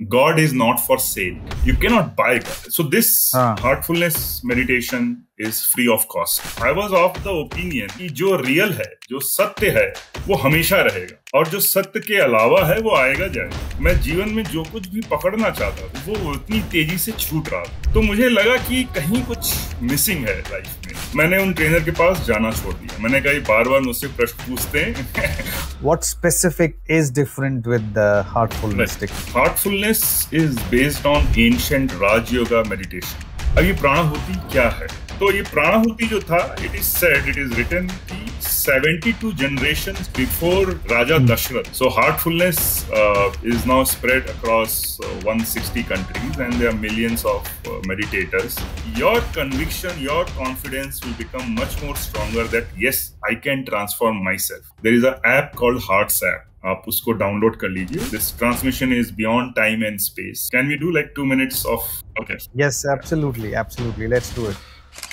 God is not for sale. You cannot buy God. So this हाँ. heartfulness meditation is free of cost. I was of the opinion कि जो real है, जो सत्य है, वो हमेशा रहेगा और जो सत्य के अलावा है वो आएगा जाएगा। मैं जीवन में जो कुछ भी पकड़ना चाहता था वो उतनी तेजी से छूट रहा था, तो मुझे लगा कि कहीं कुछ मिसिंग है लाइफ में। मैंने उन ट्रेनर के पास जाना छोड़ दिया। मैंने कहा बार बार मुझसे प्रश्न पूछते हैं। What specific is different with the heartfulness? Heartfulness is based on ancient Raj Yoga meditation. अब ये प्राणाहुति क्या है? तो ये प्राणाहुति जो था, it is said, it is written कि 72 generations before Raja Dashrath. So heartfulness is now spread across 160 countries, and there are millions of meditators. Your conviction, your confidence will become much more stronger that yes, I can transform myself. There is an app called Hearts app. आप उसको download कर लीजिए. This transmission is beyond time and space. Can we do like 2 minutes of? Okay. Yes, absolutely. Let's do it.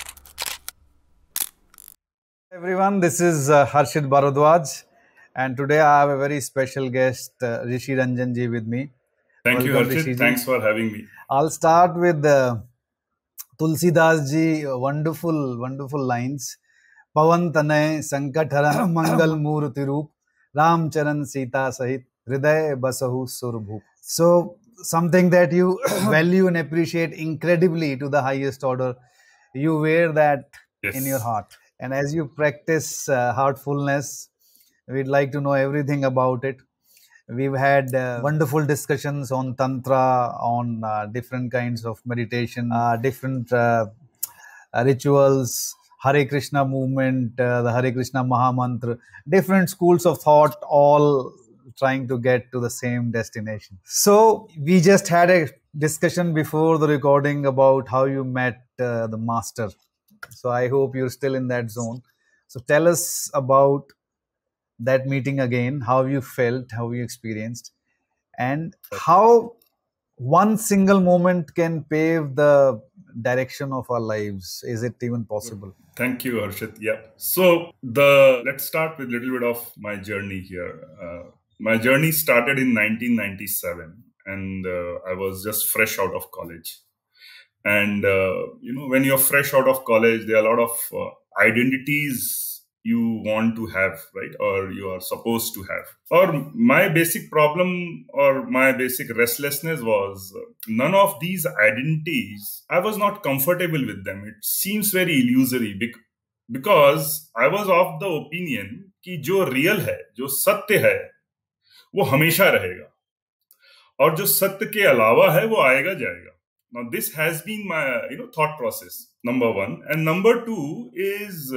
Everyone, this is Harshit Bharadwaj, and today I have a very special guest, Rishi Ranjan ji, with me. Thank you, Welcome, Harshit. Rishi ji. Thanks for having me. I'll start with Tulsidas ji, wonderful lines. Pavan tanay sankat haran mangal murti roop, Ram charan Sita sahit hriday basahu surbhu. So something that you value and appreciate incredibly to the highest order. You wear that in your heart. And as you practice heartfulness, we'd like to know everything about it. We've had wonderful discussions on Tantra, on different kinds of meditation, different rituals, Hare Krishna movement, the Hare Krishna Mahamantra, different schools of thought, all trying to get to the same destination. So we just had a discussion before the recording about how you met the master. So I hope you're still in that zone. So tell us about that meeting again, how you felt, how you experienced, and how one single moment can pave the direction of our lives. Is it even possible? Thank you, Harshit. Yeah. So let's start with a little bit of my journey here. My journey started in 1997, and I was just fresh out of college. And when you're fresh out of college, there are a lot of identities you want to have, right? Or you are supposed to have. Or my basic problem or my basic restlessness was none of these identities, I was not comfortable with them. It seems very illusory because I was of the opinion कि जो real है, जो सत्य है, वो हमेशा रहेगा और जो सत्य के अलावा है वो आएगा जाएगा. Now this has been my thought process, number one. And number two is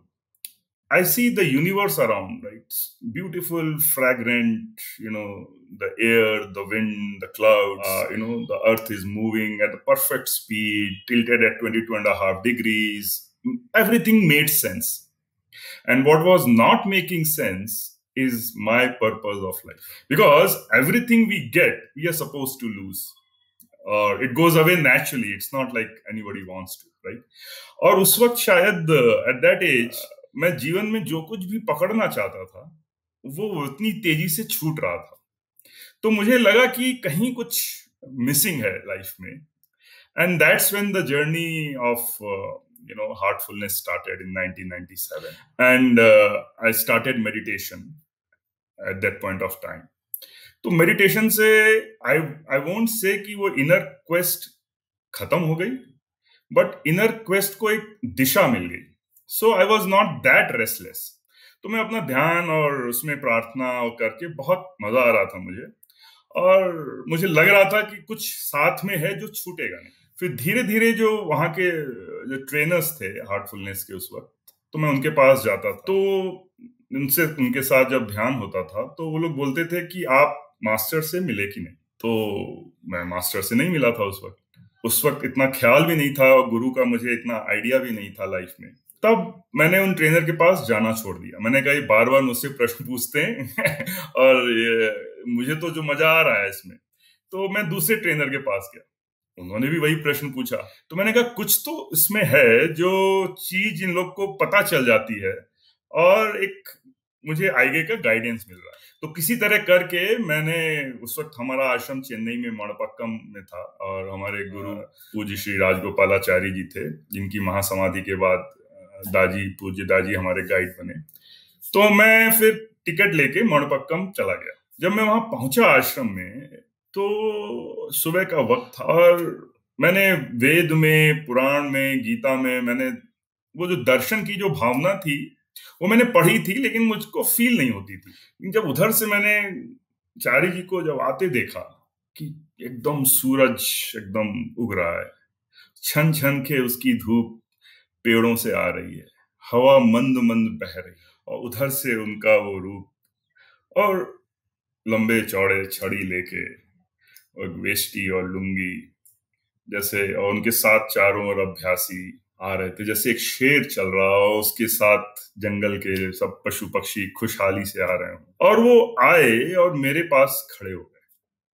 I see the universe around, right? It's beautiful, fragrant, the air, the wind, the clouds, the earth is moving at the perfect speed, tilted at 22.5 degrees. Everything made sense. And what was not making sense is my purpose of life. Because everything we get, we are supposed to lose. Or it goes away naturally. It's not like anybody wants to, right? और उस वक्त शायद at that age मैं जीवन में जो कुछ भी पकड़ना चाहता था वो उतनी तेजी से छूट रहा था, तो मुझे लगा कि कहीं कुछ मिसिंग है लाइफ में. And that's when the journey of heartfulness started in 1997, and I started meditation at that point of time. तो मेडिटेशन से आई वोंट से कि वो इनर क्वेस्ट खत्म हो गई, बट इनर क्वेस्ट को एक दिशा मिल गई. So I was not that restless. तो मैं अपना ध्यान और उसमें प्रार्थना करके बहुत मजा आ रहा था मुझे, और मुझे लग रहा था कि कुछ साथ में है जो छूटेगा नहीं. फिर धीरे धीरे जो वहाँ के जो ट्रेनर्स थे हार्टफुलनेस के उस वक्त, तो मैं उनके पास जाता था. तो उनके साथ जब ध्यान होता था तो वो लोग बोलते थे कि आप मास्टर से मिले कि नहीं. तो मैं मास्टर से नहीं मिला था उस वक्त इतना ख्याल भी नहीं था, और गुरु का मुझे इतना आइडिया भी नहीं था लाइफ में. तब मैंने उन ट्रेनर के पास जाना छोड़ दिया. मैंने कहा बार बार मुझसे प्रश्न पूछते हैं और मुझे तो जो मजा आ रहा है इसमें, तो मैं दूसरे ट्रेनर के पास गया. उन्होंने भी वही प्रश्न पूछा. तो मैंने कहा कुछ तो इसमें है जो चीज इन लोग को पता चल जाती है, और एक मुझे आगे का गाइडेंस मिल रहा है। तो किसी तरह करके मैंने, उस वक्त हमारा आश्रम चेन्नई में मणपक्कम में था और हमारे गुरु पूज्य श्री राजगोपालाचारी जी थे, जिनकी महासमाधि के बाद दाजी, पूज्य दाजी हमारे गाइड बने। तो मैं फिर टिकट लेके मणपक्कम चला गया। जब मैं वहां पहुंचा आश्रम में तो सुबह का वक्त था और मैंने वेद में, पुराण में, गीता में मैंने वो जो दर्शन की जो भावना थी वो मैंने पढ़ी थी, लेकिन मुझको फील नहीं होती थी। जब उधर से मैंने चारी जी को जब आते देखा कि एकदम सूरज एकदम उग रहा है, छन छन के उसकी धूप पेड़ों से आ रही है, हवा मंद मंद बह रही है, और उधर से उनका वो रूप और लंबे चौड़े छड़ी लेके और वेष्टी और लुंगी जैसे, और उनके साथ चारों ओर अभ्यासी आ रहे थे, जैसे एक शेर चल रहा हो, उसके साथ जंगल के सब पशु पक्षी खुशहाली से आ रहे हो। और वो आए और मेरे पास खड़े हो गए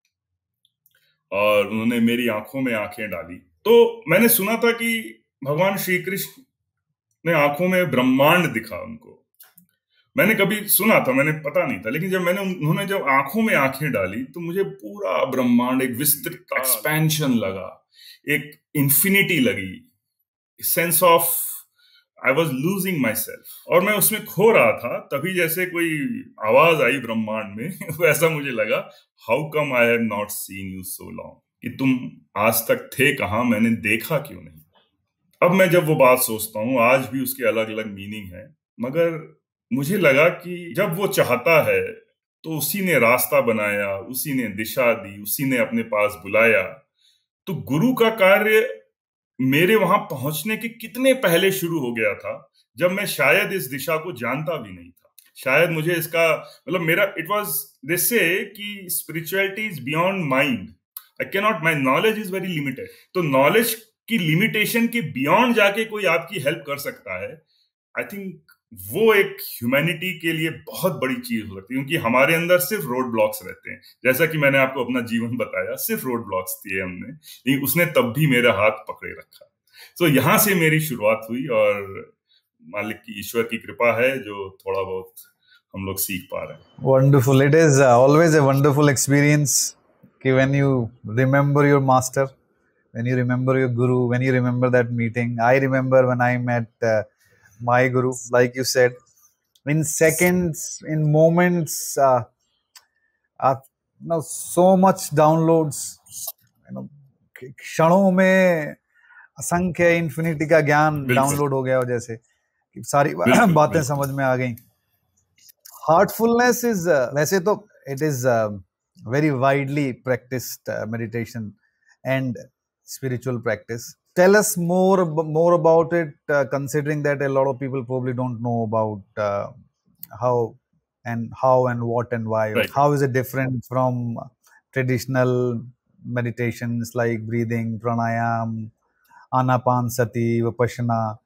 और उन्होंने मेरी आंखों में आंखें डाली। तो मैंने सुना था कि भगवान श्री कृष्ण ने आंखों में ब्रह्मांड दिखा उनको, मैंने कभी सुना था, मैंने पता नहीं था, लेकिन जब उन्होंने जब आंखों में आंखें डाली तो मुझे पूरा ब्रह्मांड, एक विस्तृत एक्सपेंशन लगा, एक इंफिनिटी लगी, sense of I was losing myself, और मैं उसमें खो रहा था। तभी जैसे कोई आवाज आई ब्रह्मांड में वैसा मुझे लगा, how come I have not seen you so long, कि तुम आज तक थे कहाँ, मैंने देखा क्यों नहीं। अब मैं जब वो बात सोचता हूँ, आज भी उसके अलग अलग मीनिंग है, मगर मुझे लगा कि जब वो चाहता है तो उसी ने रास्ता बनाया, उसी ने दिशा दी, उसी ने अपने पास बुलाया। तो गुरु का कार्य मेरे वहां पहुंचने के कितने पहले शुरू हो गया था, जब मैं शायद इस दिशा को जानता भी नहीं था। शायद मुझे इसका मतलब, मेरा इट वाज दे से कि spirituality is beyond mind, I cannot, my knowledge is very limited. तो नॉलेज की लिमिटेशन के बियॉन्ड जाके कोई आपकी हेल्प कर सकता है, आई थिंक वो एक ह्यूमैनिटी के लिए बहुत बड़ी चीज हो सकती है, क्योंकि हमारे अंदर सिर्फ रोड ब्लॉक्स रहते हैं। जैसा कि मैंने आपको अपना जीवन बताया, सिर्फ रोड ब्लॉक्स दिए हमने, लेकिन उसने तब भी मेरा हाथ पकड़े रखा। तो यहाँ से मेरी शुरुआत हुई, और मालिक की, ईश्वर की कृपा है जो थोड़ा बहुत हम लोग सीख पा रहे हैं। Wonderful. It is always a wonderful experience when you remember your master, when you remember your guru, when you remember that meeting. I remember when I met my guru, like you said, in seconds, in moments, so much downloads, क्षणों में असंख्य infinity का ज्ञान download हो गया, जैसे कि सारी बातें समझ में आ गई। Heartfulness is वैसे तो it is very widely practiced meditation and spiritual practice. Tell us more about it, considering that a lot of people probably don't know about how and what and why. Right. How is it different from traditional meditations like breathing, pranayam, anapanasati, vipassana?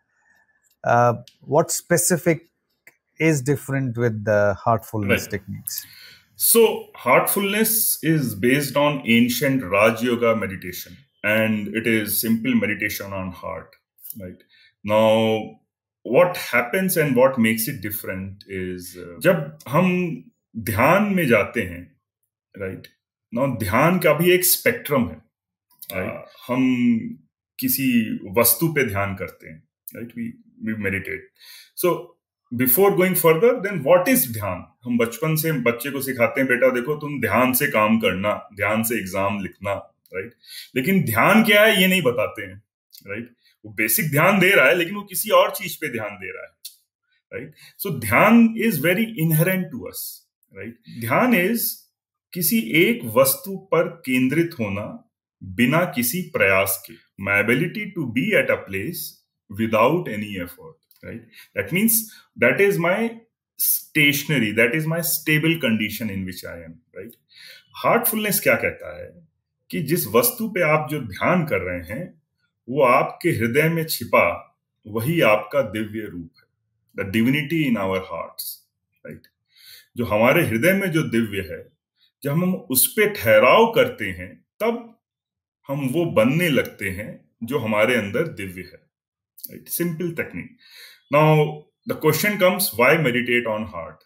What specific is different with the heartfulness techniques? So heartfulness is based on ancient Raj Yoga meditation, and it is simple meditation on heart. Right now, what happens and what makes it different is जब हम ध्यान में जाते हैं, right now ध्यान का भी एक स्पेक्ट्रम है, right? हम किसी वस्तु पे ध्यान करते हैं, right? We meditate. So before going further, then what is ध्यान? हम बचपन से बच्चे को सिखाते हैं, बेटा देखो तुम ध्यान से काम करना, ध्यान से एग्जाम लिखना, राइट? लेकिन ध्यान क्या है ये नहीं बताते हैं, राइट? वो बेसिक ध्यान दे रहा है, लेकिन वो किसी और चीज पे ध्यान दे रहा है, राइट? सो ध्यान is very inherent to us, right? ध्यान इज किसी एक वस्तु पर केंद्रित होना बिना किसी प्रयास के, my ability to be at a place without any effort, right? That means that is my stationary, that is my stable condition in which I am, right? Heartfulness क्या कहता है कि जिस वस्तु पे आप जो ध्यान कर रहे हैं वो आपके हृदय में छिपा वही आपका दिव्य रूप है, the divinity in our hearts, right? जो हमारे हृदय में जो दिव्य है, जब हम उस पे ठहराव करते हैं तब हम वो बनने लगते हैं जो हमारे अंदर दिव्य है, right? Simple technique. Now, the question comes, why meditate on heart?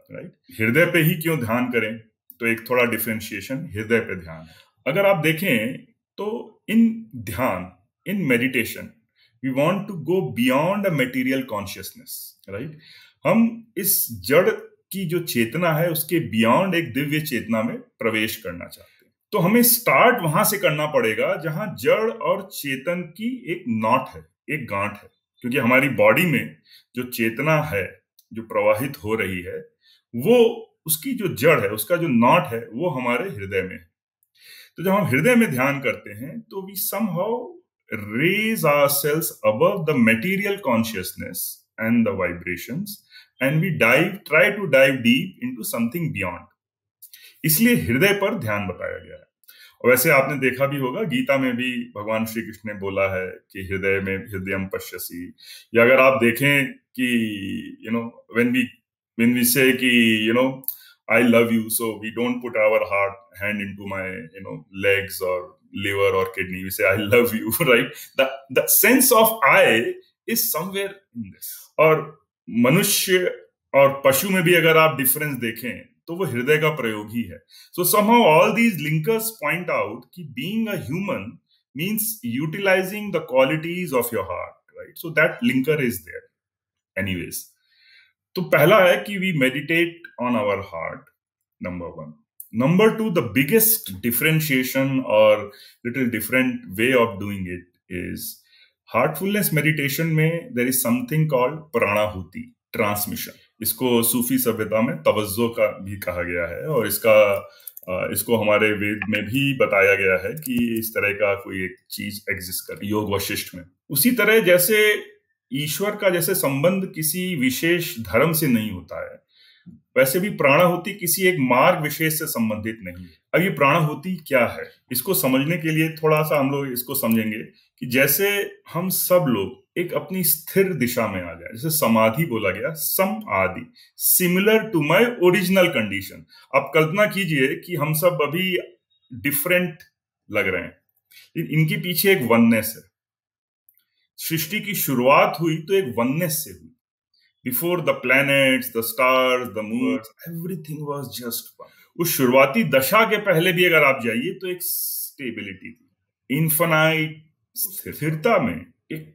Right. हृदय पे ही क्यों ध्यान करें, तो एक थोड़ा डिफरेंशिएशन हृदय पे ध्यान। अगर आप देखें तो इन ध्यान, in meditation, we want to go beyond a material consciousness, right. हम इस जड़ की जो चेतना है उसके बियॉन्ड एक दिव्य चेतना में प्रवेश करना चाहते हैं। तो हमें स्टार्ट वहां से करना पड़ेगा जहां जड़ और चेतन की एक नॉट है, एक गांठ है। क्योंकि हमारी बॉडी में जो चेतना है जो प्रवाहित हो रही है, वो उसकी जो जड़ है, उसका जो नॉट है, वो हमारे हृदय में है। तो जब हम हृदय में ध्यान करते हैं तो we somehow raise ourselves above the material consciousness and the vibrations, and we try to dive deep into something beyond. इसलिए हृदय पर ध्यान बताया गया है। और वैसे आपने देखा भी होगा, गीता में भी भगवान श्री कृष्ण ने बोला है कि हृदय में हृदयम पश्यसि। या अगर आप देखें कि व्हेन वी से कि I love you, so we don't put our hand into my legs or liver or kidney. We say I love you, right? The sense of I is somewhere in this. और मनुष्य और पशु में भी अगर आप डिफरेंस देखें तो वो हृदय का प्रयोग ही है। So somehow all these linkers point out कि being a human means utilizing the qualities of your heart, right? So that linker is there. Anyways, तो पहला है कि we meditate on our heart, number one. Number two, the biggest differentiation और little different way of doing it is Heartfulness meditation में there is something called प्राणाहुति, transmission. इसको सूफी सभ्यता में तवज्जो का भी कहा गया है, और इसको हमारे वेद में भी बताया गया है कि इस तरह का कोई एक चीज एग्जिस्ट कर, योग वशिष्ठ में। उसी तरह जैसे ईश्वर का जैसे संबंध किसी विशेष धर्म से नहीं होता है, वैसे भी प्राणाहुति किसी एक मार्ग विशेष से संबंधित नहीं है। अब ये प्राणाहुति क्या है, इसको समझने के लिए थोड़ा सा हम लोग इसको समझेंगे कि जैसे हम सब लोग एक अपनी स्थिर दिशा में आ जाए, जैसे समाधि बोला गया, सम आदि, similar to my original condition. आप कल्पना कीजिए कि हम सब अभी डिफरेंट लग रहे हैं, इनके पीछे एक वननेस है। सृष्टि की शुरुआत हुई तो एक वननेस से हुई। Before the planets, the stars, the moon, everything was just one. उस शुरुआती दशा के पहले भी अगर आप जाइए तो एक स्टेबिलिटी थी, इन्फिनाइट स्थिरता में एक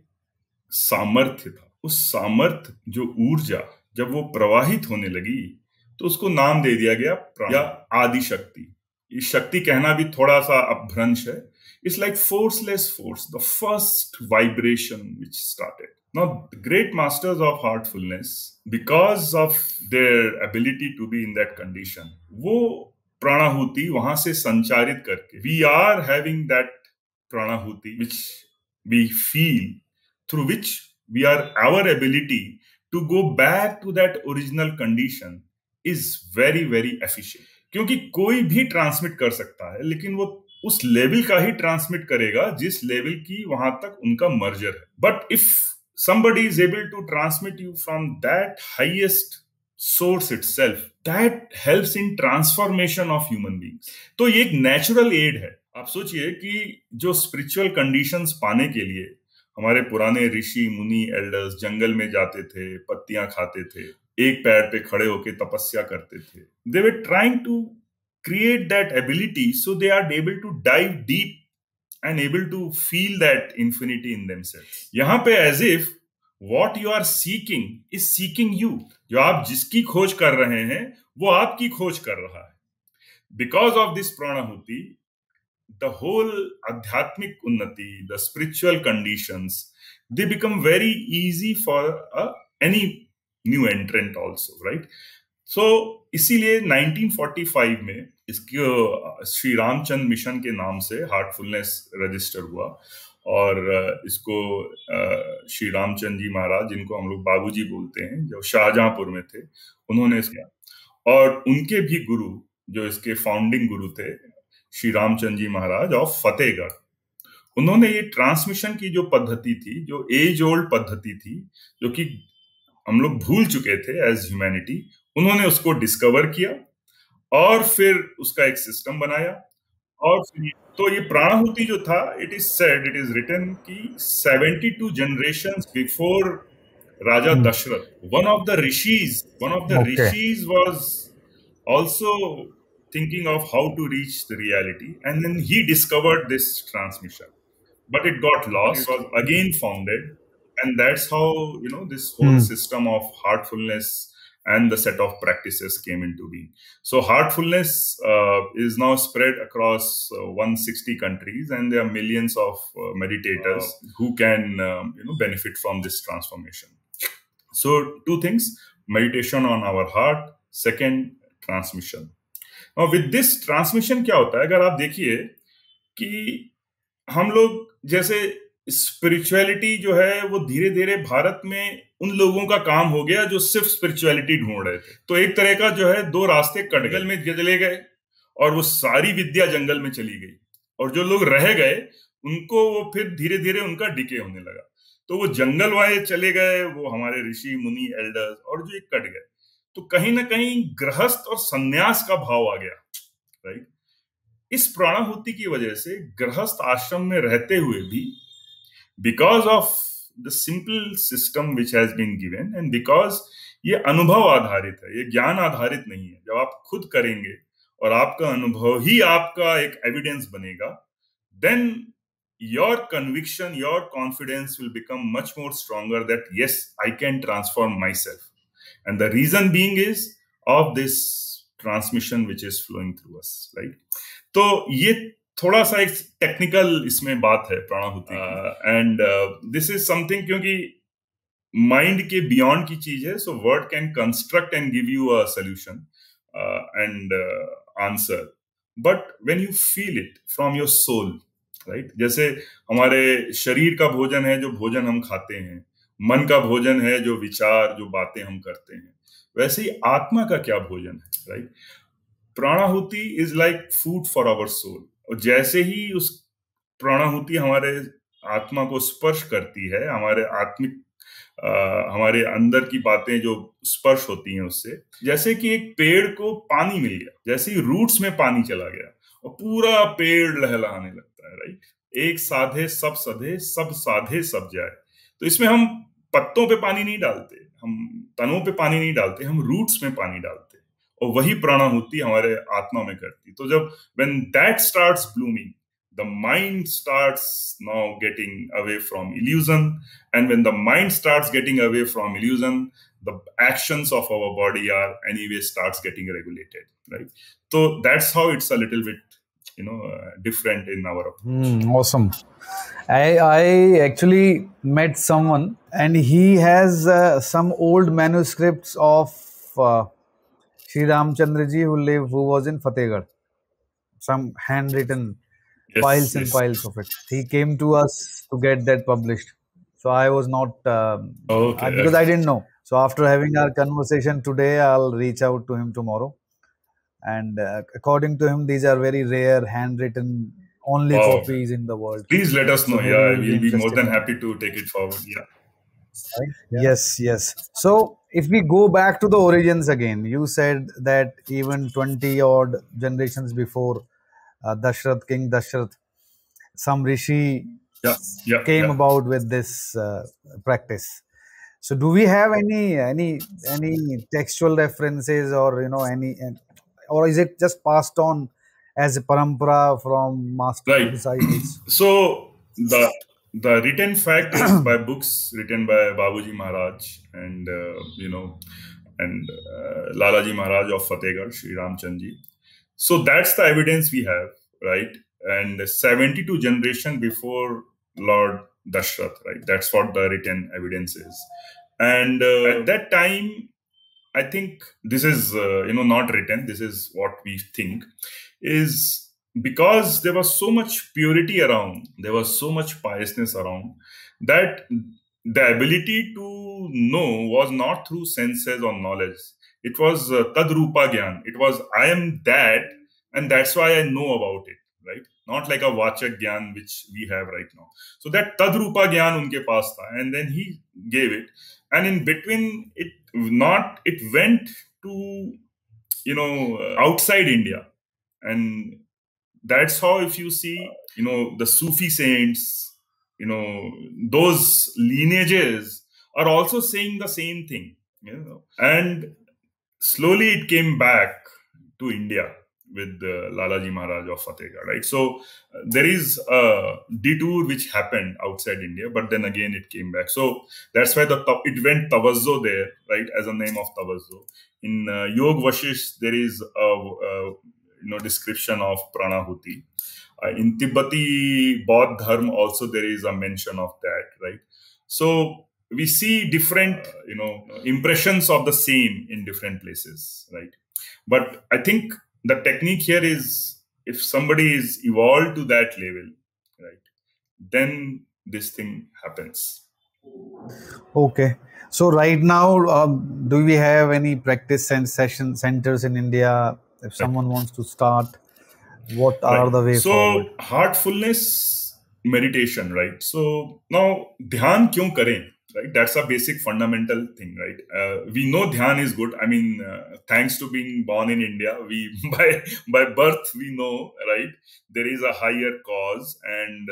सामर्थ्य था। उस सामर्थ्य, जो ऊर्जा, जब वो प्रवाहित होने लगी तो उसको नाम दे दिया गया या आदि शक्ति। इस शक्ति कहना भी थोड़ा सा अपभ्रंश है। It's like forceless force, the first vibration which started. Now, the great masters of heartfulness, because of their ability to be in that condition, वो प्राणाहुति वहां से संचारित करके, we are having that प्राणाहुति which we feel, through which we are, our ability to go back to that original condition is very, very efficient. क्योंकि कोई भी transmit कर सकता है, लेकिन वो उस लेवल का ही ट्रांसमिट करेगा जिस लेवल की वहां तक उनका मर्जर है। But if somebody is able to transmit you from that highest source itself, that helps in transformation of human beings. तो ये एक नेचुरल एड है। आप सोचिए कि जो स्पिरिचुअल कंडीशंस पाने के लिए हमारे पुराने ऋषि मुनि एल्डर्स जंगल में जाते थे, पत्तियां खाते थे, एक पैर पे खड़े होकर तपस्या करते थे। They were trying to create that ability so they are able to dive deep and able to feel that infinity in themselves. यहाँ पे as if what you are seeking is seeking you. जो आप जिसकी खोज कर रहे हैं वो आपकी खोज कर रहा है. Because of this pranahuti, the whole adhyatmic unnati, the spiritual conditions, they become very easy for any new entrant also, right? So इसीलिए 1945 में इसको श्री रामचंद्र मिशन के नाम से हार्टफुलनेस रजिस्टर हुआ, और इसको श्री रामचंद्र जी महाराज, जिनको हम लोग बाबूजी बोलते हैं, जो शाहजहांपुर में थे, उन्होंने इसका, और उनके भी गुरु, जो इसके फाउंडिंग गुरु थे, श्री रामचंद्र जी महाराज ऑफ फतेहगढ़, उन्होंने ये ट्रांसमिशन की जो पद्धति थी, जो एज ओल्ड पद्धति थी, जो कि हम लोग भूल चुके थे एज ह्यूमैनिटी, उन्होंने उसको डिस्कवर किया और फिर उसका एक सिस्टम बनाया। और फिर तो ये प्राणाहुति जो था, it is said, it is written कि 72 generations before Raja Dashrath. One of the Okay. rishis was also thinking of how to reach the reality, and then he discovered this transmission. But it got lost, was again founded, and that's how this whole system of heartfulness and the set of practices came into being. So heartfulness is now spread across 160 countries, and there are millions of meditators who can benefit from this transformation. So two things: meditation on our heart, second transmission. Now with this transmission क्या होता है, अगर आप देखिए कि हम लोग जैसे स्पिरिचुअलिटी जो है वो धीरे धीरे भारत में उन लोगों का काम हो गया जो सिर्फ स्पिरिचुअलिटी ढूंढ रहे थे। तो एक तरह का जो है दो रास्ते कटगल में चले गए और वो सारी विद्या जंगल में चली गई, और जो लोग रह गए उनको वो फिर धीरे धीरे उनका डिके होने लगा। तो वो जंगल वाले चले गए, वो हमारे ऋषि मुनि एल्डर्स, और जो एक कट गए। तो कहीं ना कहीं गृहस्थ और सन्यास का भाव आ गया, राइट। इस प्राणाहुति की वजह से गृहस्थ आश्रम में रहते हुए भी, because of the simple system which has been given, and because ये अनुभव आधारित है, ये ज्ञान आधारित नहीं है। जब आप खुद करेंगे और आपका अनुभव ही आपका एक एविडेंस बनेगा, then your conviction, your confidence will become much more stronger that yes, I can transform myself. And the reason being is of this transmission which is flowing through us, right? तो ये थोड़ा सा एक technical इसमें बात है प्राणाहुति की, एंड दिस इज समथिंग क्योंकि माइंड के बियॉन्ड की चीज है, so word can construct and give you a solution and answer, but when you feel it from your soul, right. जैसे हमारे शरीर का भोजन है जो भोजन हम खाते हैं, मन का भोजन है जो विचार, जो बातें हम करते हैं, वैसे ही आत्मा का क्या भोजन है, राइट। प्राणाहुति is like food for our soul, और जैसे ही उस प्राणाहुति हमारे आत्मा को स्पर्श करती है, हमारे आत्मिक हमारे अंदर की बातें जो स्पर्श होती हैं उससे, जैसे कि एक पेड़ को पानी मिल गया, जैसे ही रूट्स में पानी चला गया और पूरा पेड़ लहलहाने लगता है, राइट। एक साधे सब सधे, सब साधे सब जाए। तो इसमें हम पत्तों पे पानी नहीं डालते, हम तनों पे पानी नहीं डालते, हम रूट्स में पानी डालते, और वही प्राणाहुति हमारे आत्मा में करती। तो जब when that starts blooming, the mind starts now getting away from illusion, and when the mind starts getting away from illusion, the actions of our body are anyway starts getting regulated, right? So that's how it's a little bit different in our approach. Awesome. I actually met someone, and he has some old manuscripts of Sri Ramchandra ji who was in Fatehgarh. Some handwritten piles and piles of it. He came to us to get that published. So I was not because I didn't know. So after having our conversation today, I'll reach out to him tomorrow. And according to him, these are very rare handwritten only copies in the world. Please let us know. Yeah, we'll be more than happy to take it forward. Yeah. Right? Yes. So if we go back to the origins again, you said that even 20 odd generations before Dashrath, King Dashrath, some rishi came about with this practice. So do we have any textual references, or any, or is it just passed on as a parampara from master to disciples? So the written fact is by books written by Babuji Maharaj and Lalaji Maharaj of Fatehgarh, Sri Ramchandra ji. So that's the evidence we have, right? And 72 generation before Lord Dashrath, right? That's what the written evidence is. And at that time, I think this is not written, this is what we think, is because there was so much purity around, there was so much piousness around, that the ability to know was not through senses or knowledge. It was tadrupa gyan. It was I am that, and that's why I know about it, right? Not like a vachak gyan which we have right now. So that tadrupa gyan unke paas tha, and then he gave it, and in between it went to outside India, and that's how, if you see the Sufi saints, those lineages are also saying the same thing, and slowly it came back to India with Lalaji Maharaj of Fatehgarh, right? So there is a detour which happened outside India, but then again it came back. So that's why it went Tawazzo there, right, as a name of Tawazzo. In Yog Vashish, there is a description of Pranahuti. In Tibbeti Bodh Dharma also there is a mention of that, right? So we see different, impressions of the same in different places, right? But I think the technique here is, if somebody is evolved to that level, right, then this thing happens. Okay. So right now, do we have any practice and session centers in India? If someone wants to start, what are the way forward? So heartfulness meditation, right? So now dhyan kyun kare? Right, that's a basic fundamental thing, right? We know dhyan is good. I mean, thanks to being born in India, we by birth we know, right? There is a higher cause, and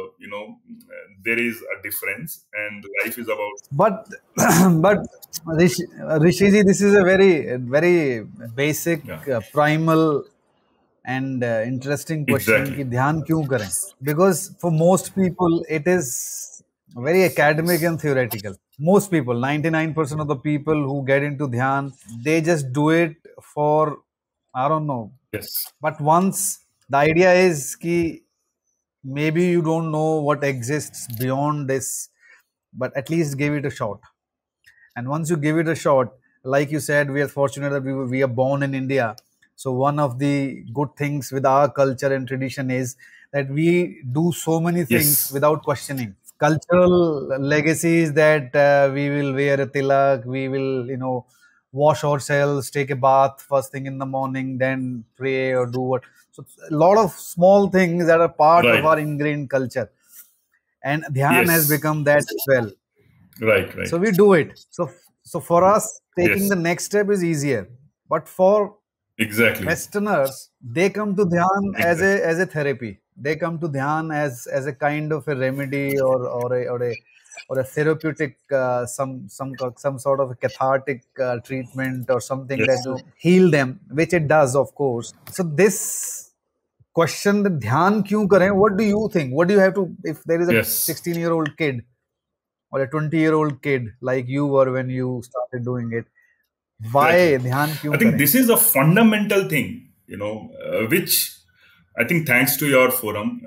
there is a difference, and life is about. But but Rishiji, this is a very basic, primal and interesting question. Exactly. कि ध्यान क्यों करें? Because for most people, it is very academic and theoretical. Most people, 99% of the people who get into dhyan, they just do it for, I don't know. Yes. But once the idea is कि maybe you don't know what exists beyond this, but at least give it a shot. And once you give it a shot, like you said, we are fortunate that we are born in India. So one of the good things with our culture and tradition is that we do so many things without questioning. Cultural legacies that we will wear a tilak, we will, wash ourselves, take a bath first thing in the morning, then pray or do what. So a lot of small things that are part of our ingrained culture. And dhyan has become that as well. Right. So we do it. So for us, taking the next step is easier. But for Westerners, they come to dhyan as a therapy. They come to dhyan as a kind of a remedy or a therapeutic, some sort of a cathartic treatment or something that will heal them, which it does, of course. So this question, the dhyan kyun kare? What do you think? What do you have to, if there is a 16-year-old kid or a 20-year-old kid like you were when you started doing it, why dhyan kyun I think kare? this is a fundamental thing, which I think thanks to your forum,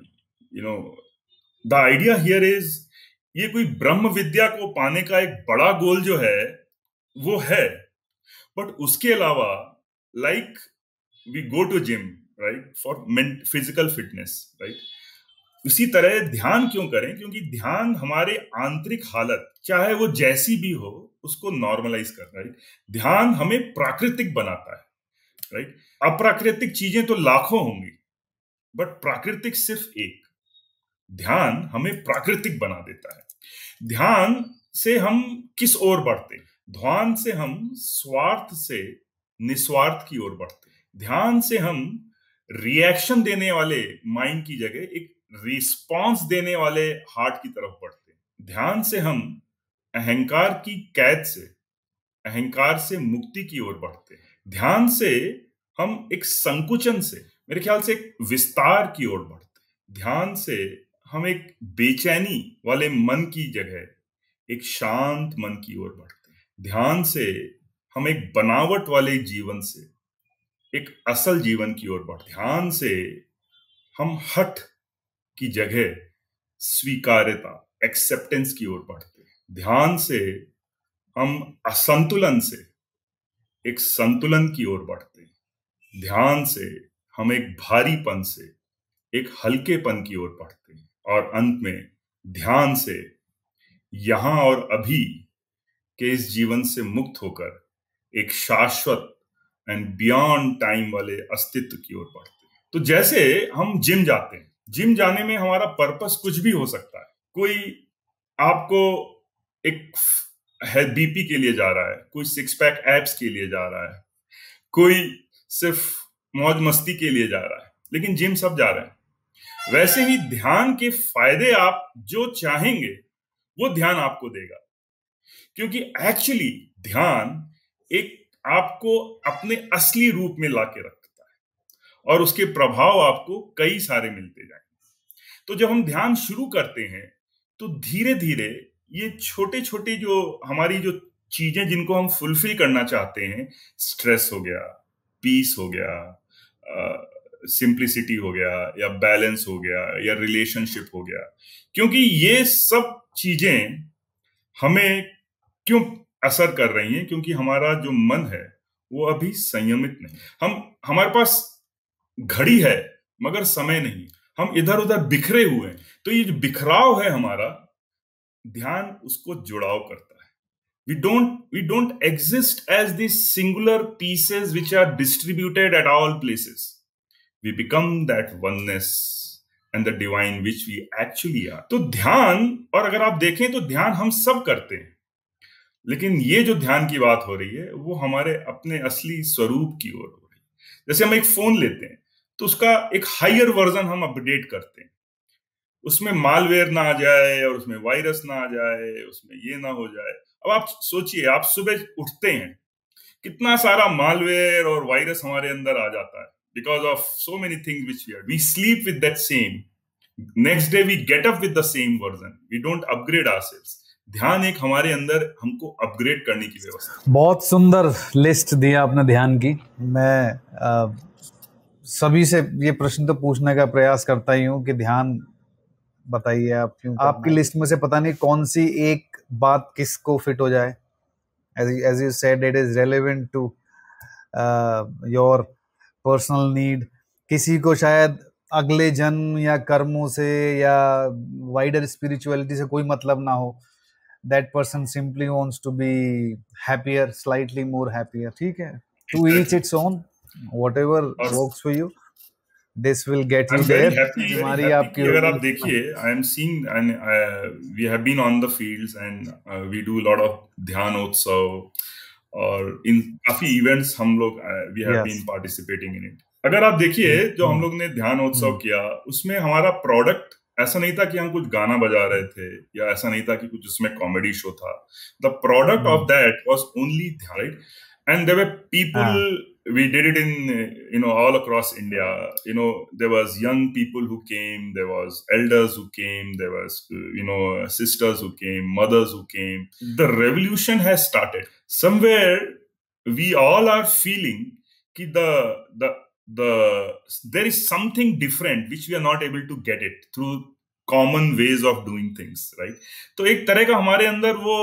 the idea here is, ये कोई ब्रह्म विद्या को पाने का एक बड़ा गोल जो है वो है, बट उसके अलावा like we go to gym, right, for physical fitness, right? उसी तरह ध्यान क्यों करें? क्योंकि ध्यान हमारे आंतरिक हालत चाहे वो जैसी भी हो उसको नॉर्मलाइज कर, राइट? ध्यान हमें प्राकृतिक बनाता है, राइट? अप्राकृतिक चीजें तो लाखों होंगी, बट प्राकृतिक सिर्फ एक। ध्यान हमें प्राकृतिक बना देता है। ध्यान से हम किस ओर बढ़ते? ध्यान से हम स्वार्थ से निस्वार्थ की ओर बढ़ते। ध्यान से हम रिएक्शन देने वाले माइंड की जगह एक रिस्पॉन्स देने वाले हार्ट की तरफ बढ़ते। ध्यान से हम अहंकार की कैद से, अहंकार से मुक्ति की ओर बढ़ते। ध्यान से हम एक संकुचन से, मेरे ख्याल से एक विस्तार की ओर बढ़ते। ध्यान से हम एक बेचैनी वाले मन की जगह एक शांत मन की ओर बढ़ते। ध्यान से हम एक बनावट वाले जीवन से एक असल जीवन की ओर बढ़ते। ध्यान से हम हठ की जगह स्वीकार्यता, एक्सेप्टेंस की ओर बढ़ते। ध्यान से हम असंतुलन से एक संतुलन की ओर बढ़ते। ध्यान से हम एक भारीपन से एक हल्केपन की ओर बढ़ते। और अंत में ध्यान से यहां और अभी के इस जीवन से मुक्त होकर एक शाश्वत एंड बियॉन्ड टाइम वाले अस्तित्व की ओर बढ़ते। तो जैसे हम जिम जाते हैं, जिम जाने में हमारा पर्पस कुछ भी हो सकता है। कोई आपको एक बीपी के लिए जा रहा है, कोई सिक्स पैक एब्स के लिए जा रहा है, कोई सिर्फ मौज मस्ती के लिए जा रहा है, लेकिन जिम सब जा रहे हैं। वैसे ही ध्यान के फायदे आप जो चाहेंगे वो ध्यान आपको देगा। क्योंकि एक्चुअली ध्यान एक आपको अपने असली रूप में लाके रखता है और उसके प्रभाव आपको कई सारे मिलते जाएंगे। तो जब हम ध्यान शुरू करते हैं तो धीरे धीरे ये छोटे छोटे जो हमारी जो चीजें जिनको हम फुलफिल करना चाहते हैं, स्ट्रेस हो गया, पीस हो गया, सिंप्लिसिटी हो गया, या बैलेंस हो गया, या रिलेशनशिप हो गया, क्योंकि ये सब चीजें हमें क्यों असर कर रही हैं? क्योंकि हमारा जो मन है वो अभी संयमित नहीं। हमारे पास घड़ी है मगर समय नहीं, हम इधर उधर बिखरे हुए हैं। तो ये जो बिखराव है हमारा, ध्यान उसको जुड़ाव करता है। we don't exist as these singular pieces which are distributed at all places. We become that oneness and the divine which we actually are. तो ध्यान, और अगर आप देखें तो ध्यान हम सब करते हैं, लेकिन ये जो ध्यान की बात हो रही है वो हमारे अपने असली स्वरूप की ओर हो रही है। जैसे हम एक फोन लेते हैं तो उसका एक हायर वर्जन हम अपडेट करते हैं, उसमें मालवेयर ना आ जाए और उसमें वायरस ना आ जाए, उसमें ये ना हो जाए। अब आप सोचिए, आप सुबह उठते हैं, कितना सारा मालवेयर और वायरस हमारे अंदर आ जाता है because of so many things which we sleep with that same, next day we get up with the same version, we don't upgrade ourselves. ध्यान एक हमारे अंदर हमको अपग्रेड करने की व्यवस्था। बहुत सुंदर लिस्ट दिया आपने ध्यान की। मैं सभी से ये प्रश्न तो पूछने का प्रयास करता ही हूँ कि ध्यान बताइए आप क्यों, आपकी लिस्ट में से पता नहीं कौन सी एक बात किसको फिट हो जाए। as you said, it is relevant to your personal need. किसी को शायद अगले जन्म या कर्मों से या वाइडर स्पिरिचुअलिटी से कोई मतलब ना हो। That person simply wants to be happier, slightly more happier. ठीक है, to each its own, whatever works for you. This will get you there. very happy अगर आप देखिए, I am seeing and we have been on the fields and we do a lot of ध्यानोत्सव और इन काफी events हम लोग we have been participating in it. अगर आप देखिए जो हम लोग ने ध्यानोत्सव किया, उसमें हमारा प्रोडक्ट ऐसा नहीं था कि हम कुछ गाना बजा रहे थे, या ऐसा नहीं था कि कुछ उसमें कॉमेडी शो था। The product of that was only ध्यान, right? And there were people, we did it in, all across India. There was young people who came, there was elders who came, there was, sisters who came, mothers who came. The revolution has started. Somewhere we all are feeling that there is something different which we are not able to get it through common ways of doing things, right? तो एक तरह का हमारे अंदर वो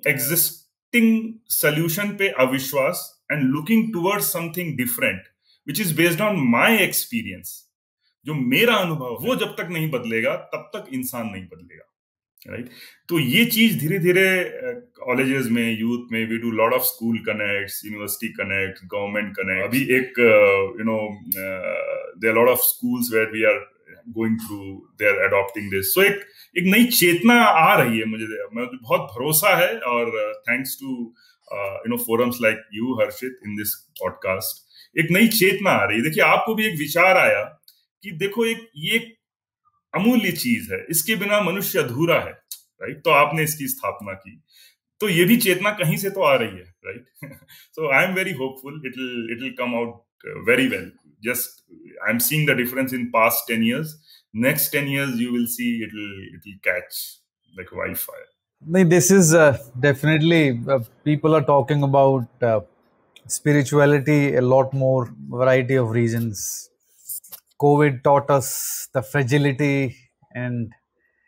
solution पे अविश्वास and looking towards something different which is based on my experience, जो मेरा अनुभव, वो जब तक नहीं बदलेगा तब तक इंसान नहीं बदलेगा, राइट? तो ये चीज धीरे धीरे कॉलेजेस में, यूथ में, we do lot of school connects, university connect, government connect. अभी एक there are lot of schools where we are going through, they are adopting this. So एक नई चेतना आ रही है, मुझे बहुत भरोसा है, और thanks to forums like you, Harshit, in this podcast, एक नई चेतना आ रही है। देखिए, आपको भी एक विचार आया कि देखो, ये अमूल्य चीज है, इसके बिना मनुष्य अधूरा है, राइट? तो आपने इसकी स्थापना की, तो ये भी चेतना कहीं से तो आ रही है, right? So I am very hopeful it will come out very well. Just I'm seeing the difference in past 10 years. Next 10 years you will see it will catch like wildfire. This is definitely people are talking about spirituality a lot more, variety of reasons. COVID taught us the fragility and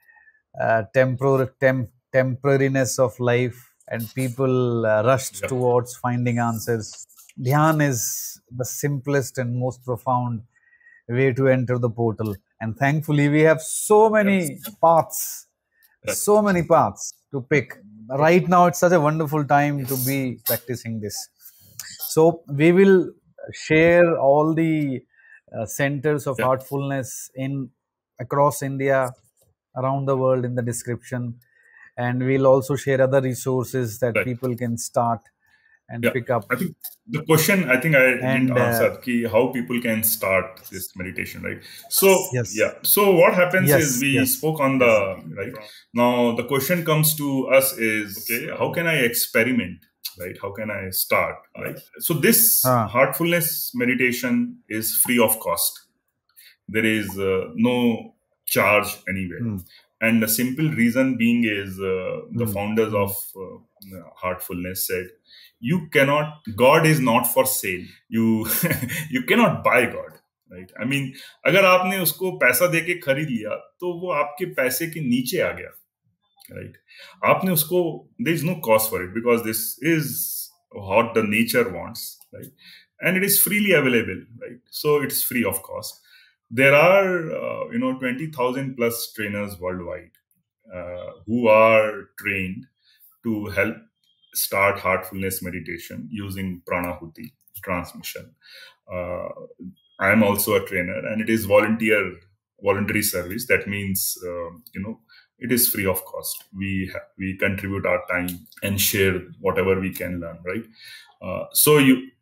temporariness of life, and people rushed towards finding answers. Dhyan is the simplest and most profound way to enter the portal, and thankfully we have so many paths, so many paths to pick. Right now it's such a wonderful time to be practicing this. So we will share all the centers of heartfulness in across India, around the world, in the description, and we'll also share other resources that people can start and Yeah, pick up. I think the question I think I didn't And answer ki how people can start this meditation, right? So yes, yeah, so what happens is yes, we yes, spoke on yes. the right now. The question comes to us is okay, how can I experiment, right? How can I start, right? So this Ah, heartfulness meditation is free of cost. There is no charge anywhere, hmm, and the simple reason being is the hmm, founders hmm. of heartfulness said you cannot, god is not for sale. You you cannot buy god, right? I mean, अगर आपने उसको पैसा देके खरीद लिया तो वो आपके पैसे के नीचे आ गया, right? आपने उसको, there is no cost for it because this is what the nature wants, right? And it is freely available, right? So it's free of cost. There are 20,000 plus trainers worldwide who are trained to help start heartfulness meditation using pranahuti transmission. uh, I am also a trainer, and it is voluntary service. That means it is free of cost. We contribute our time and share whatever we can learn, right? So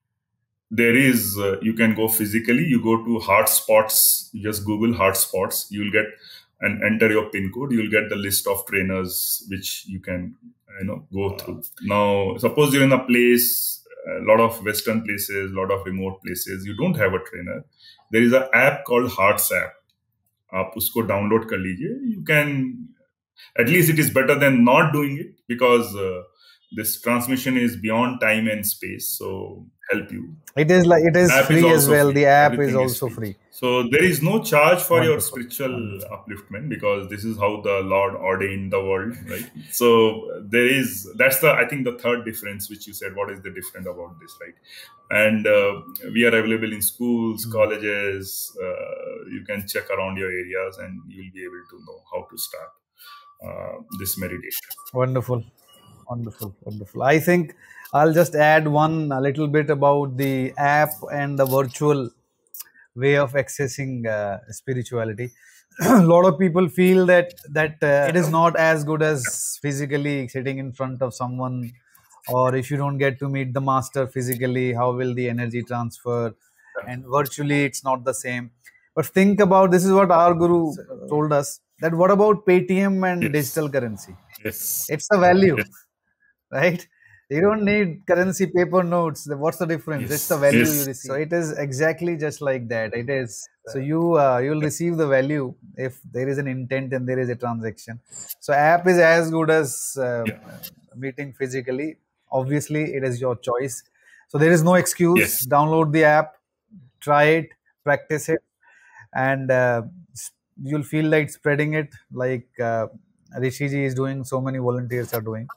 you can go physically. You go to heart spots. You just Google heart spots. You'll get and enter your pin code. You'll get the list of trainers which you can go through. Now, suppose you're in a place, a lot of Western places, a lot of remote places. You don't have a trainer. There is an app called Hearts app. आप उसको download कर लीजिए. You can, at least it is better than not doing it because this transmission is beyond time and space, so help you. It is App is free as also well. free. The app is Everything is also free. free. So there is no charge for your Wonderful, spiritual wonderful. upliftment because this is how the Lord ordained the world, right? So that's the, I think, the third difference which you said. What is the different about this, right? And we are available in schools, colleges. You can check around your areas and you will be able to know how to start this meditation. Wonderful, wonderful, wonderful. I think I'll just add a little bit about the app and the virtual way of accessing spirituality. A lot of people feel that it is not as good as physically sitting in front of someone, or if you don't get to meet the master physically, how will the energy transfer? And virtually, it's not the same. But think about, this is what our guru told us, that what about Paytm and Yes. digital currency? Yes. It's a value, Yes. right? You don't need currency, paper notes. What's the difference? Yes. It's the value Yes. you receive. So it is exactly just like that. It is. So you'll receive the value if there is an intent and there is a transaction. So app is as good as meeting physically. Obviously, it is your choice. So there is no excuse. Yes. Download the app, try it, practice it, and you'll feel like spreading it like Rishiji is doing. So many volunteers are doing.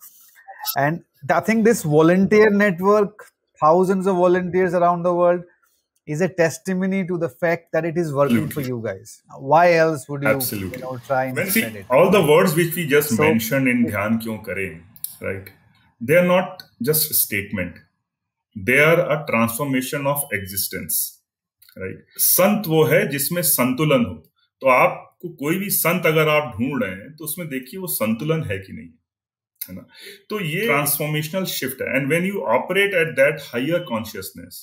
And I think this volunteer network, thousands of volunteers around the world, is a testimony to the fact that it is working for you guys. Why else would you, try and spread it? All the words which we just mentioned in Dhyan Kyun Kare, right? They are not just a statement. They are a transformation of existence, right? संत वो है जिसमें संतुलन हो. तो आपको कोई भी संत अगर आप ढूंढ रहे हैं तो उसमें देखिए वो संतुलन है कि नहीं, है ना? तो ये ट्रांसफॉर्मेशनल शिफ्ट है. And when you operate at that higher consciousness,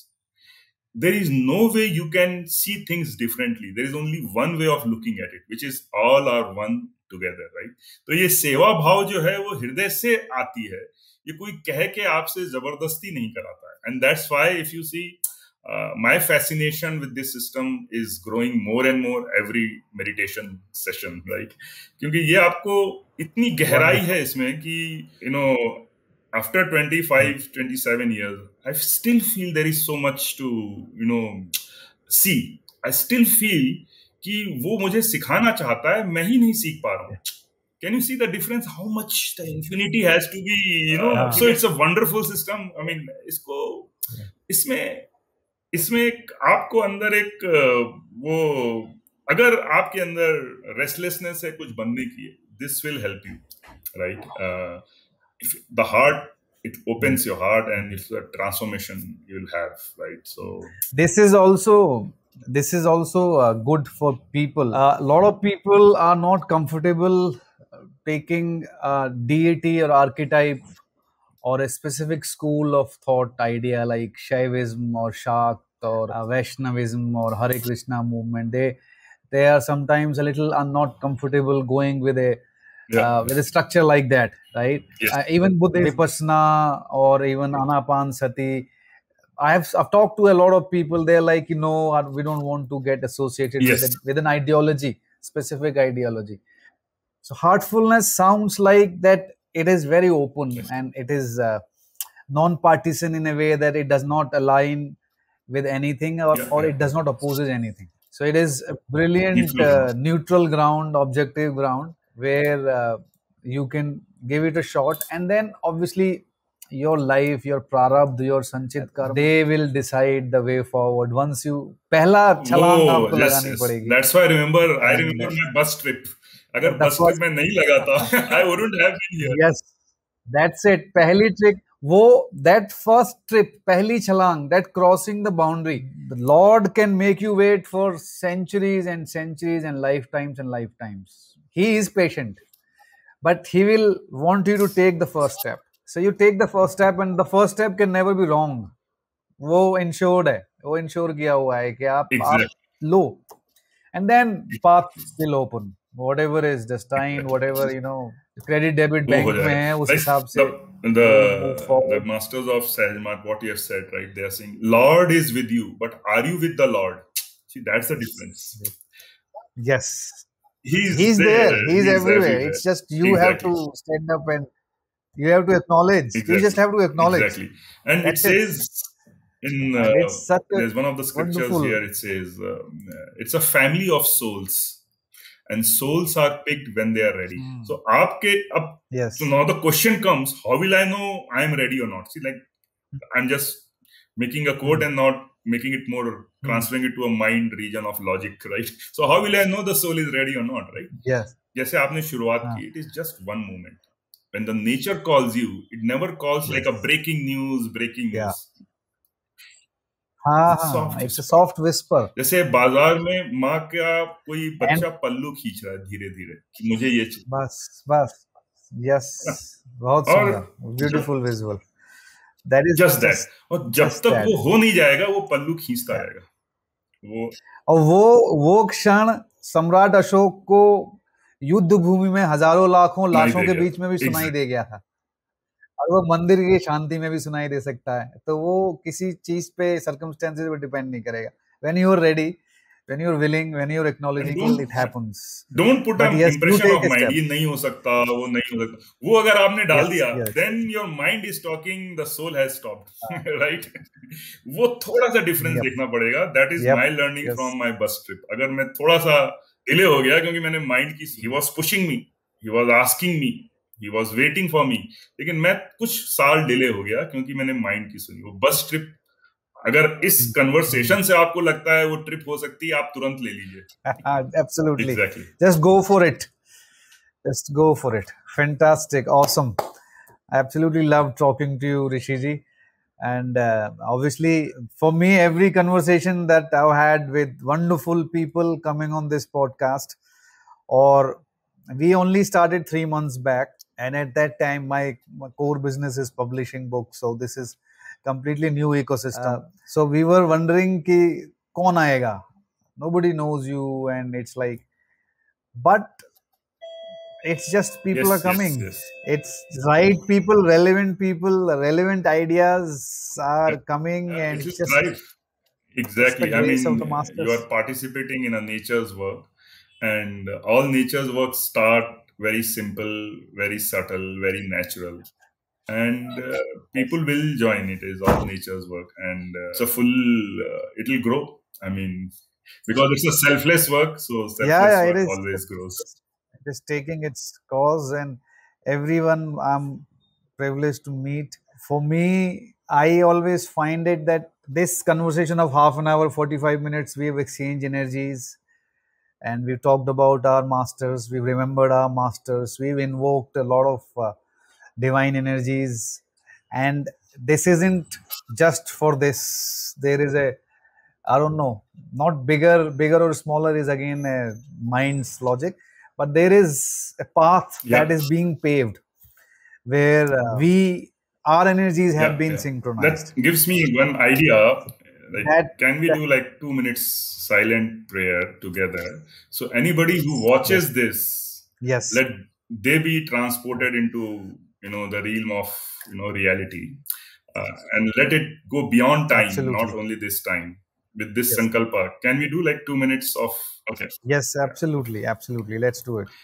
there is no way you can see things differently. There is only one way of looking at it, which is all are one together, right? तो ये सेवा भाव जो है वो हृदय से आती है. ये कोई कह के आपसे जबरदस्ती नहीं कराता है. And that's why if you see my fascination with this system is growing more and more every meditation session, right? क्योंकि ये आपको इतनी गहराई है इसमें कि after 25, 27 years, I still feel there is so much to, see. I still feel कि वो मुझे सिखाना चाहता है, मैं ही नहीं सीख पा रहा हूँ. Can you see the difference? How much the infinity has to be, So it's a wonderful system. I mean, इसमें एक आपको अंदर एक वो, अगर आपके अंदर रेस्टलेसनेस है कुछ बनने की, this will help you, right? If the heart, it opens your heart and it's a transformation you'll have, right? So this is also good for people. A lot of people are not comfortable taking deity or archetype or a specific school of thought idea like Shaivism or Shakt or Vaishnavism or Hare Krishna movement, they are sometimes a little not comfortable going with a structure like that, right? Yes. Even Buddhist Vipassana or even Anapan-sati, I've talked to a lot of people. They're like, we don't want to get associated Yes. with an ideology, specific ideology. So heartfulness sounds like that it is very open and it is non-partisan in a way that it does not align with anything or it does not opposes anything. So it is a brilliant neutral ground, objective ground where you can give it a shot, and then obviously your life, your prarabdha, your sanchit karma, they will decide the way forward. Once you पहला छलांग आपको लगानी पड़ेगी. That's why I remember my bus trip. अगर bus trip में नहीं लगा था, I wouldn't have been here. Yes, that's it. पहली trick, that first trip, पहली छलांग, that crossing the boundary, the Lord can make you wait for centuries and centuries and lifetimes and lifetimes. He is patient, but he will want you to take the first step. So you take the first step, and the first step can never be wrong. वो insured है, वो insure किया हुआ है कि आप लो, and then path will open. Whatever is destined, whatever credit debit bank में है, उस हिसाब से the masters of Sahajmat, what you have said, right? They are saying, Lord is with you, but are you with the Lord? See, that's the difference. Yes. He's there. He's everywhere. It's just you have to stand up and you have to acknowledge. You just have to acknowledge. Exactly. And it says there's one of the scriptures here, it says, it's a family of souls. And souls are picked when they are ready. So, so now the question comes, how will I know I am ready or not? See, like, I'm just making a quote and not making it more, transferring it to a mind region of logic, right? So, how will I know the soul is ready or not, right? Yes. जैसे आपने शुरुआत की, it is just one moment. When the nature calls you, it never calls like a breaking news. It's a soft whisper. जैसे बाजार में माँ का कोई बच्चा पल्लू खींच रहा है धीरे धीरे कि मुझे ये चाहिए. बस yes, बहुत सुंदर, beautiful visual. That is just that. और जब तक वो हो नहीं जाएगा वो पल्लू खींचता रहेगा. वो क्षण सम्राट अशोक को युद्ध भूमि में हजारों लाखों लाशों के बीच में भी सुनाई दे गया था, और वो मंदिर की शांति में भी सुनाई दे सकता है. तो वो किसी चीज पे, सर्कमस्टेंसेस पे डिपेंड नहीं करेगा. When you are ready, when you are willing, when you are acknowledging, it happens. Don't put an impression of mind. ये नहीं हो सकता, वो नहीं हो सकता. वो अगर आपने डाल दिया, then your mind is talking, the soul has stopped, right? वो थोड़ा सा डिफरेंस देखना पड़ेगा. That is my learning from my bus trip. अगर मैं थोड़ा सा डिले हो गया क्योंकि मैंने माइंड की, he was pushing me, he was asking me, he was waiting for me, लेकिन मैं कुछ साल डिले हो गया क्योंकि मैंने माइंड की सुनी. वो बस ट्रिप, अगर इस कन्वर्सेशन से आपको लगता है वो ट्रिप हो सकती है, आप तुरंत ले लीजिए. Absolutely. Exactly. Just go for it. Just go for it. Fantastic. Awesome. I absolutely love talking to you, Rishi ji. And obviously, for me, every conversation that I've had with wonderful people coming on this podcast, or we only started 3 months back, and at that time my core business is publishing books, so this is completely new ecosystem. So we were wondering ki kaun aayega, nobody knows you, and it's like, but it's just people are coming. It's right people, relevant ideas are coming, and it's just right. Exactly. I mean, you are participating in a nature's work, and all nature's work start very simple, very subtle, very natural, and people will join. It is all nature's work, and it will grow. I mean, because it's a selfless work, so selfless work always grows. It is taking its course, and everyone I'm privileged to meet. For me, I always find it that this conversation of half an hour, 45 minutes, we've exchanged energies, and we've talked about our masters, we've remembered our masters, we've invoked a lot of divine energies, and this isn't just for this. There is I don't know, not bigger or smaller is again a mind's logic, but there is a path that is being paved where we our energies have Yeah, been yeah. synchronized. That gives me one idea. Like, That, can we that do like 2 minutes silent prayer together? So anybody who yes, watches this, yes, let they be transported into the realm of reality, and let it go beyond time, not absolutely. only this time. With this Yes, sankalpa, can we do like 2 minutes of? Okay. yes, Yeah. absolutely, absolutely. Let's do it.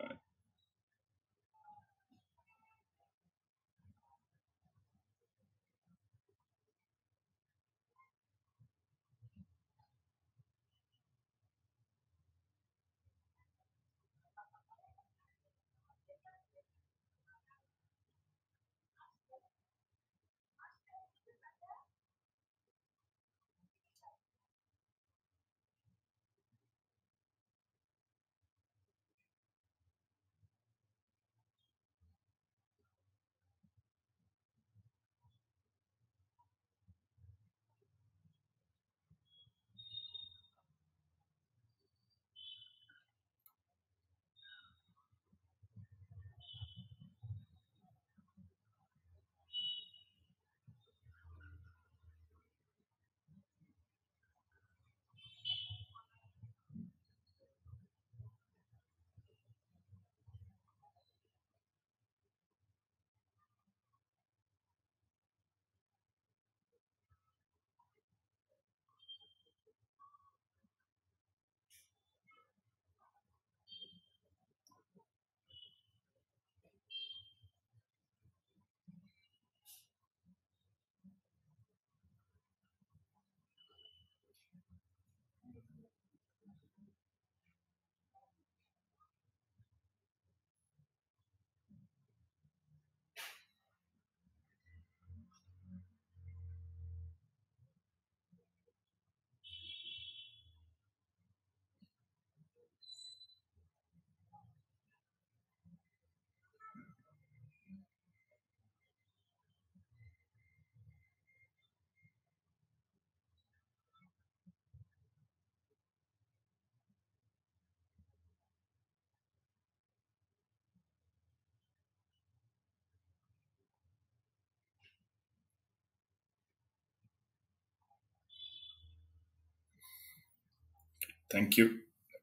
Thank you.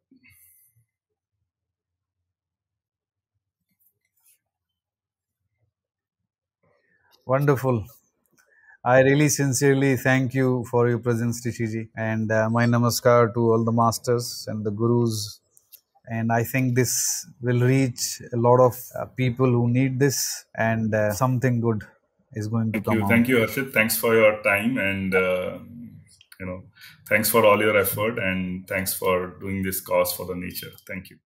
Wonderful. I really sincerely thank you for your presence, Rishiji, and my namaskar to all the masters and the gurus. And I think this will reach a lot of people who need this, and something good is going to Thank come you. out. Thank you, Arshit. Thanks for your time, and you know, thanks for all your effort, and thanks for doing this cause for the nature. Thank you.